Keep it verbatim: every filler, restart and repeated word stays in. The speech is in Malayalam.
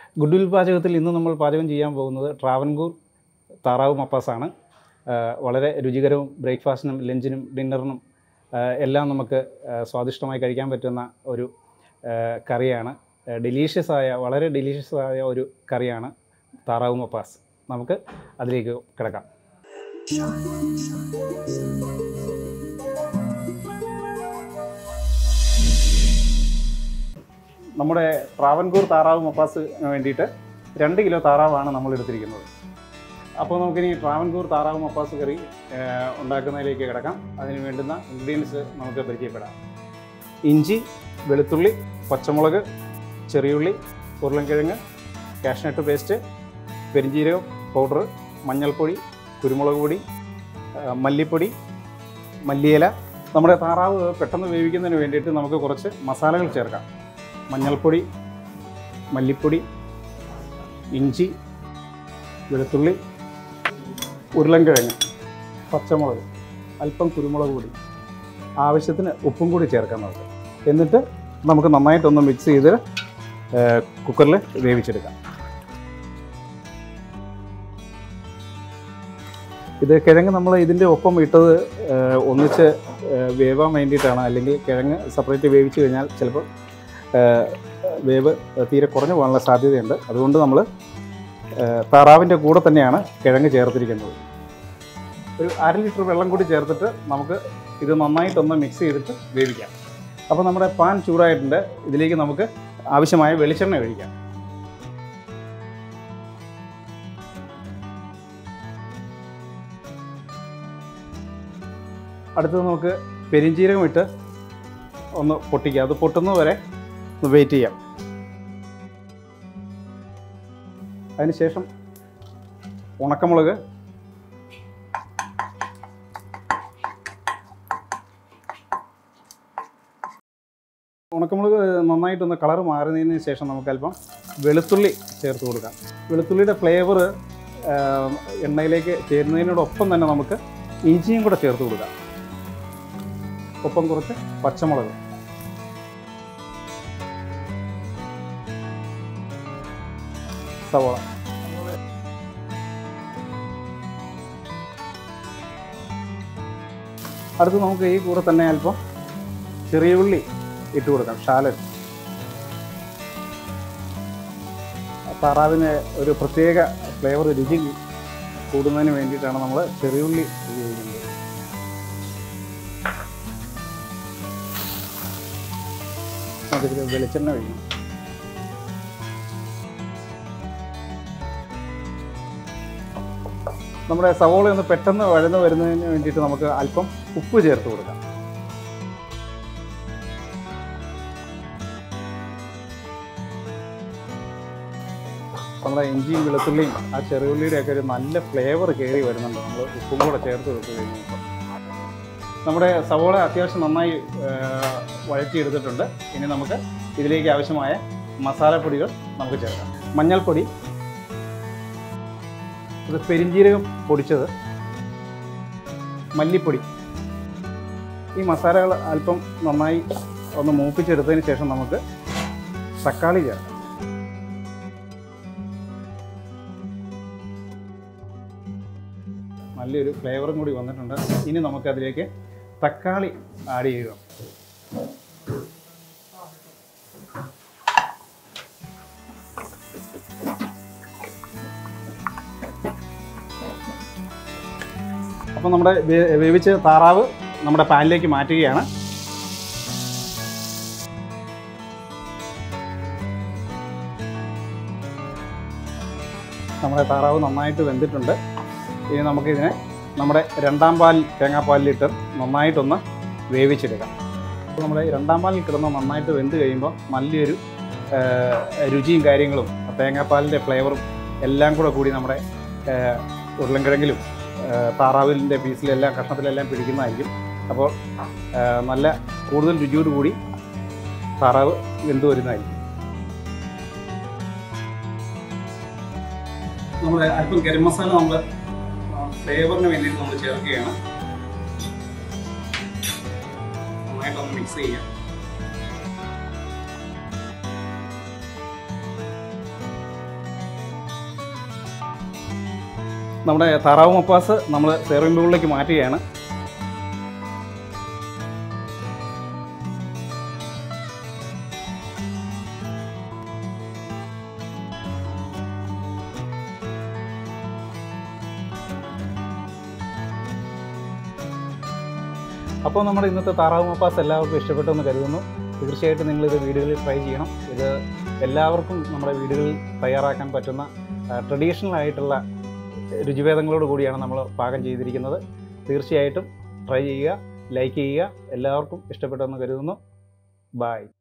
ഗുഡ്വിൽ പാചകത്തിൽ ഇന്ന് നമ്മൾ പാചകം ചെയ്യാൻ പോകുന്നത് ട്രാവൻകൂർ താറാവ് മപ്പാസാണ്. വളരെ രുചികരവും ബ്രേക്ക്ഫാസ്റ്റിനും ലഞ്ചിനും ഡിന്നറിനും എല്ലാം നമുക്ക് സ്വാദിഷ്ടമായി കഴിക്കാൻ പറ്റുന്ന ഒരു കറിയാണ്. ഡെലീഷ്യസായ വളരെ ഡെലീഷ്യസായ ഒരു കറിയാണ് താറാവ് മപ്പാസ്. നമുക്ക് അതിലേക്ക് കിടക്കാം. നമ്മുടെ ട്രാവൻകൂർ താറാവ് മപ്പാസിന് വേണ്ടിയിട്ട് രണ്ട് കിലോ താറാവാണ് നമ്മൾ എടുത്തിരിക്കുന്നത്. അപ്പോൾ നമുക്കിനി ട്രാവൻകൂർ താറാവ് മപ്പാസ് കറി ഉണ്ടാക്കുന്നതിലേക്ക് കിടക്കാം. അതിന് വേണ്ടുന്ന ഇൻഗ്രീഡിയൻസ് നമുക്ക് പരിചയപ്പെടാം. ഇഞ്ചി, വെളുത്തുള്ളി, പച്ചമുളക്, ചെറിയുള്ളി, ഉരുളൻകിഴങ്ങ്, കാഷ്നട്ട് പേസ്റ്റ്, പെരിഞ്ജീരകം പൗഡർ, മഞ്ഞൾപ്പൊടി, കുരുമുളക് പൊടി, മല്ലിപ്പൊടി, മല്ലിയില. നമ്മുടെ താറാവ് പെട്ടെന്ന് വേവിക്കുന്നതിന് വേണ്ടിയിട്ട് നമുക്ക് കുറച്ച് മസാലകൾ ചേർക്കാം. മഞ്ഞൾപ്പൊടി, മല്ലിപ്പൊടി, ഇഞ്ചി, വെളുത്തുള്ളി, ഉരുളൻകിഴങ്ങ്, പച്ചമുളക്, അല്പം കുരുമുളക് പൊടി, ആവശ്യത്തിന് ഉപ്പും കൂടി ചേർക്കാം നമുക്ക്. എന്നിട്ട് നമുക്ക് നന്നായിട്ടൊന്ന് മിക്സ് ചെയ്ത് കുക്കറിൽ വേവിച്ചെടുക്കാം. ഇത് കിഴങ്ങ് നമ്മൾ ഇതിൻ്റെ ഒപ്പം ഇട്ടത് ഒന്നിച്ച് വേവാൻ വേണ്ടിയിട്ടാണ്. അല്ലെങ്കിൽ കിഴങ്ങ് സെപ്പറേറ്റ് വേവിച്ച് കഴിഞ്ഞാൽ ചിലപ്പോൾ വേവ് തീരെ കുറഞ്ഞു പോകാനുള്ള സാധ്യതയുണ്ട്. അതുകൊണ്ട് നമ്മൾ താറാവിൻ്റെ കൂടെ തന്നെയാണ് കിഴങ്ങ് ചേർത്തിരിക്കുന്നത്. ഒരു അര ലിറ്റർ വെള്ളം കൂടി ചേർത്തിട്ട് നമുക്ക് ഇത് നന്നായിട്ടൊന്ന് മിക്സ് ചെയ്തിട്ട് വേവിക്കാം. അപ്പോൾ നമ്മുടെ പാൻ ചൂടായിട്ടുണ്ട്. ഇതിലേക്ക് നമുക്ക് ആവശ്യമായ വെളിച്ചെണ്ണ ഒഴിക്കാം. അടുത്തത് നമുക്ക് പെരിഞ്ജീരകം ഇട്ട് ഒന്ന് പൊട്ടിക്കുക. അത് പൊട്ടുന്നത് വരെ ഒന്ന് വെയിറ്റ് ചെയ്യാം. അതിനുശേഷം ഉണക്കമുളക്, ഉണക്കമുളക് നന്നായിട്ടൊന്ന് കളർ മാറുന്നതിന് ശേഷം നമുക്ക് അല്പം വെളുത്തുള്ളി ചേർത്ത് കൊടുക്കാം. വെളുത്തുള്ളിയുടെ ഫ്ലേവർ എണ്ണയിലേക്ക് ചേരുന്നതിനോടൊപ്പം തന്നെ നമുക്ക് ഇഞ്ചിയും കൂടെ ചേർത്ത് കൊടുക്കാം. ഒപ്പം കുറച്ച് പച്ചമുളക്, സവോള, അടുത്ത് നമുക്ക് ഈ കൂടെ തന്നെ അല്പം ചെറിയ ഉള്ളി ഇട്ട് കൊടുക്കാം. ഷാലൻ താറാവിന് ഒരു പ്രത്യേക ഫ്ലേവർ രുചി കൂടുന്നതിന് വേണ്ടിയിട്ടാണ് നമ്മൾ ചെറിയ ഉള്ളി ഉപയോഗിക്കുന്നത്. നമുക്കിതിൽ വെളിച്ചെണ്ണ ഒഴിക്കണം. നമ്മുടെ സവോള ഒന്ന് പെട്ടെന്ന് വഴന്ന് വരുന്നതിന് വേണ്ടിയിട്ട് നമുക്ക് അല്പം ഉപ്പ് ചേർത്ത് കൊടുക്കാം. നമ്മുടെ ഇഞ്ചിയും വെളുത്തുള്ളിയും ആ ചെറിയുള്ളിയുടെയൊക്കെ ഒരു നല്ല ഫ്ലേവർ കയറി വരുന്നുണ്ട് നമ്മൾ ഉപ്പും കൂടെ ചേർത്ത് കൊടുത്തു കഴിഞ്ഞപ്പോൾ. നമ്മുടെ സവോള അത്യാവശ്യം നന്നായി വഴറ്റിയെടുത്തിട്ടുണ്ട്. ഇനി നമുക്ക് ഇതിലേക്ക് ആവശ്യമായ മസാലപ്പൊടികൾ നമുക്ക് ചേർക്കാം. മഞ്ഞൾപ്പൊടി, അത് പെരിഞ്ജീരകം പൊടിച്ചത്, മല്ലിപ്പൊടി. ഈ മസാലകൾ അല്പം നന്നായി ഒന്ന് മൂപ്പിച്ചെടുത്തതിന് ശേഷം നമുക്ക് തക്കാളി ചേർക്കാം. നല്ലൊരു ഫ്ലേവറും കൂടി വന്നിട്ടുണ്ട്. ഇനി നമുക്കതിലേക്ക് തക്കാളി ആഡ് ചെയ്യുക. അപ്പോൾ നമ്മുടെ വേവിച്ച താറാവ് നമ്മുടെ പാനിലേക്ക് മാറ്റുകയാണ്. നമ്മുടെ താറാവ് നന്നായിട്ട് വെന്തിട്ടുണ്ട്. ഇനി നമുക്കിതിനെ നമ്മുടെ രണ്ടാം പാലിൽ തേങ്ങാപ്പാലിലിട്ട് നന്നായിട്ടൊന്ന് വേവിച്ചെടുക്കാം. അപ്പോൾ നമ്മുടെ രണ്ടാം പാലിൽ കിടന്ന് നന്നായിട്ട് വെന്ത് കഴിയുമ്പോൾ നല്ലൊരു രുചിയും കാര്യങ്ങളും തേങ്ങാപ്പാലിൻ്റെ ഫ്ലേവറും എല്ലാം കൂടെ കൂടി നമ്മുടെ ഉരുളൻകിഴങ്ങിലും താറാവിൻ്റെ പീസിലെല്ലാം കഷ്ണത്തിലെല്ലാം പിടിക്കുന്നതായിരിക്കും. അപ്പോൾ നല്ല കൂടുതൽ രുചിയോട് കൂടി താറാവ് വെന്ത് വരുന്നതായിരിക്കും. നമ്മൾ അല്പം ഗരം മസാല നമ്മൾ ഫ്ലേവറിന് വേണ്ടിയിട്ട് നമ്മൾ ചേർക്കുകയാണ്. നന്നായിട്ടൊന്ന് മിക്സ് ചെയ്യാം. നമ്മുടെ താറാവ് മപ്പാസ് നമ്മൾ സെർവിംഗ് ബൗളിലേക്ക് മാറ്റുകയാണ്. അപ്പോൾ നമ്മുടെ ഇന്നത്തെ താറാവ് മപ്പാസ് എല്ലാവർക്കും ഇഷ്ടപ്പെട്ടെന്ന് കരുതുന്നു. തീർച്ചയായിട്ടും നിങ്ങളിത് വീടുകളിൽ ട്രൈ ചെയ്യണം. ഇത് എല്ലാവർക്കും നമ്മുടെ വീടുകളിൽ തയ്യാറാക്കാൻ പറ്റുന്ന ട്രഡീഷണൽ ആയിട്ടുള്ള രുചിഭേദങ്ങളോട് കൂടിയാണ് നമ്മൾ പാകം ചെയ്തിരിക്കുന്നത്. തീർച്ചയായിട്ടും ട്രൈ ചെയ്യുക, ലൈക്ക് ചെയ്യുക. എല്ലാവർക്കും ഇഷ്ടപ്പെട്ടെന്ന് കരുതുന്നു. ബൈ.